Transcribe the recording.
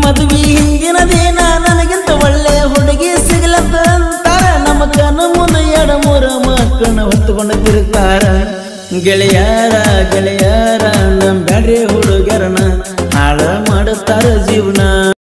ಮದುವೆ ಹಿಂದಿನ ದಿನ ನನಗಿಂತ ಒಳ್ಳೆ ಹುಡುಗಿ ಸಿಗಲತ್ತ ಅಂತಾರ ನಮ್ಮ ಕಣ್ಣು ಮುಂದೆ 2-3 ಮಕ್ಕಳನ್ನ ಹೊತ್ತುಕೊಂಡು ತಿರುಗ್ತಾರ ಗೆಳೆಯಾರ ಗೆಳೆಯಾರ ನಮ್ಮ ಬ್ಯಾಡ್ರಿ ಹುಡುಗರನ್ನ ಹಾಳ ಮಾಡುತ್ತಾರ ಜೀವನ